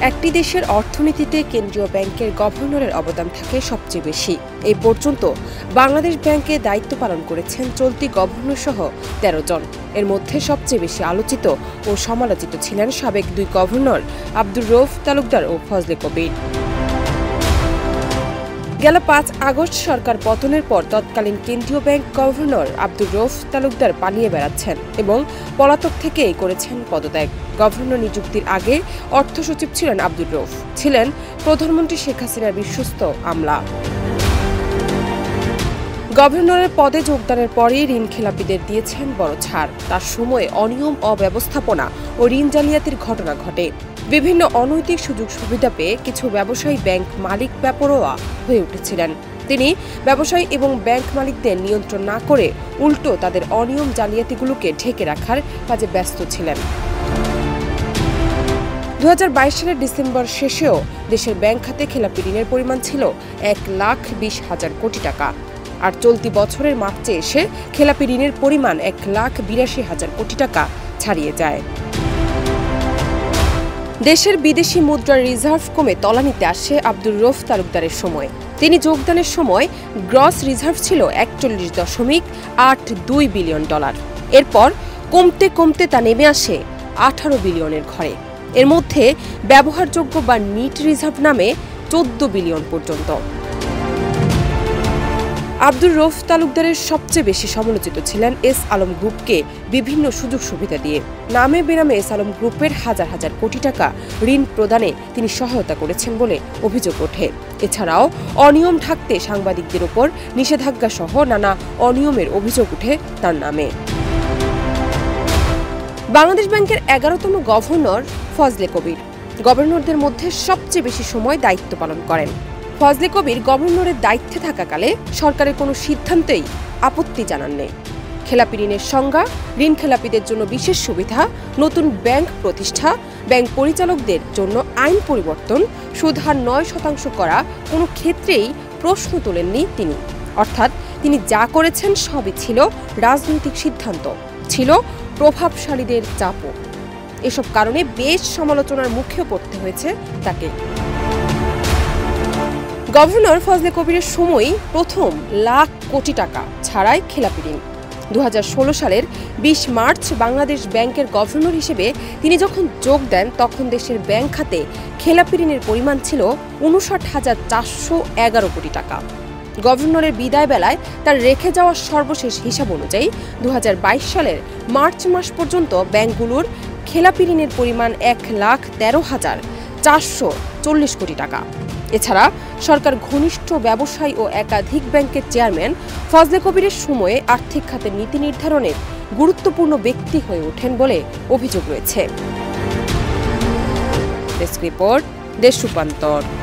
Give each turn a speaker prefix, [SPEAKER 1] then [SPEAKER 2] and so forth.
[SPEAKER 1] একটি দেশের অর্থনীতিতে কেন্দ্রীয় ব্যাংকের গভর্নরের অবদান থাকে সবচেয়ে বেশি। এই পর্যন্ত বাংলাদেশ ব্যাংকে দায়িত্ব পালন করেছেন চলতি গভর্নর সহ ১৩ জন। এর মধ্যে সবচেয়ে বেশি আলোচিত ও সমালোচিত ছিলেন সাবেক দুই গভর্নর আব্দুর রউফ তালুকদার ও ফজলে কবির। গেল ৫ আগস্ট সরকার পতনের পর তৎকালীন কেন্দ্রীয় ব্যাংক গভর্নর আব্দুর রউফ তালুকদার পালিয়ে বেড়াচ্ছেন এবং পলাতক থেকেই করেছেন পদত্যাগ। গভর্নর নিযুক্তির আগে অর্থ সচিব ছিলেন আব্দুর রউফ, ছিলেন প্রধানমন্ত্রী শেখ হাসিনার বিশ্বস্ত আমলা। গভর্নরের পদে যোগদানের পরই ঋণ খেলাপিদের দিয়েছেন বড় ছাড়। তার সময়ে অনিয়ম, অব্যবস্থাপনা ও ঋণ জালিয়াতির ঘটনা ঘটে। বিভিন্ন অনৈতিক সুযোগ সুবিধা পেয়ে কিছু ব্যবসায়ী ব্যাংক মালিক বেপরোয়া হয়ে উঠেছিলেন। তিনি ব্যবসায়ী এবং ব্যাংক মালিকদের নিয়ন্ত্রণ না করে উল্টো তাদের অনিয়ম জালিয়াতিগুলোকে ঢেকে রাখার কাজে ব্যস্ত ছিলেন। ২০২২ সালের ডিসেম্বর শেষেও দেশের ব্যাংক খাতে খেলাপি ঋণের পরিমাণ ছিল ১,২০,০০০ কোটি টাকা। আর চলতি বছরের মার্চে এসে খেলাপি ঋণের পরিমাণ ১,৮২,০০০ কোটি টাকা ছাড়িয়ে যায়। দেশের বিদেশি মুদ্রার রিজার্ভ কমে তলানিতে আসে আব্দুর রউফ তালুকদারের সময়। তিনি যোগদানের সময় গ্রস রিজার্ভ ছিল ৪১.৮২ বিলিয়ন ডলার। এরপর কমতে কমতে তা নেমে আসে ১৮ বিলিয়নের ঘরে। এর মধ্যে ব্যবহারযোগ্য বা নিট রিজার্ভ নামে ১৪ বিলিয়ন পর্যন্ত। আব্দুর রউফ তালুকদারের সবচেয়ে বেশি সমালোচিত ছিলেন এস আলম গ্রুপকে বিভিন্ন সুযোগ সুবিধা দিয়ে। নামে বেনামে এস আলম গ্রুপের হাজার হাজার কোটি টাকা ঋণ প্রদানে তিনি সহায়তা করেছেন বলে অভিযোগ ওঠে। এছাড়াও অনিয়ম ঢাকতে সাংবাদিকদের ওপর নিষেধাজ্ঞা সহ নানা অনিয়মের অভিযোগ উঠে তার নামে। বাংলাদেশ ব্যাংকের ১১তম গভর্নর ফজলে কবির গভর্নরদের মধ্যে সবচেয়ে বেশি সময় দায়িত্ব পালন করেন। ফজলে কবির গভর্নরের দায়িত্বে থাকাকালে সরকারের কোনো সিদ্ধান্তেই আপত্তি জানাননি। খেলাপি ঋণের সংজ্ঞা, ঋণ খেলাপিদের জন্য বিশেষ সুবিধা, নতুন ব্যাংক প্রতিষ্ঠা, ব্যাংক পরিচালকদের জন্য আইন পরিবর্তন, সুদহার ৯% করা কোনো ক্ষেত্রেই প্রশ্ন তোলেননি তিনি। অর্থাৎ তিনি যা করেছেন সবই ছিল রাজনৈতিক সিদ্ধান্ত, ছিল প্রভাবশালীদের চাপও। এসব কারণে বেশ সমালোচনার মুখেও পড়তে হয়েছে তাকে। গভর্নর ফজলে কবিরের সময়ই প্রথম লাখ কোটি টাকা ছাড়াই খেলাপি ঋণ। ২০১৬ সালের ২০ মার্চ বাংলাদেশ ব্যাংকের গভর্নর হিসেবে তিনি যখন যোগ দেন তখন দেশের ব্যাংক খাতে খেলাপি ঋণের পরিমাণ ছিল ৫৯,৪১১ কোটি টাকা। গভর্নরের বিদায় বেলায় তার রেখে যাওয়া সর্বশেষ হিসাব অনুযায়ী ২০২২ সালের মার্চ মাস পর্যন্ত ব্যাংকগুলোর খেলাপি ঋণের পরিমাণ ১,১৩,৪৪০ কোটি টাকা। এছাড়া সরকার ঘনিষ্ঠ ব্যবসায়ী ও একাধিক ব্যাংকের চেয়ারম্যান ফজলে কবিরের সময়ে আর্থিক খাতের নীতি নির্ধারণের গুরুত্বপূর্ণ ব্যক্তি হয়ে ওঠেন বলে অভিযোগ রয়েছে। ডেস্ক রিপোর্ট, দেশ রূপান্তর।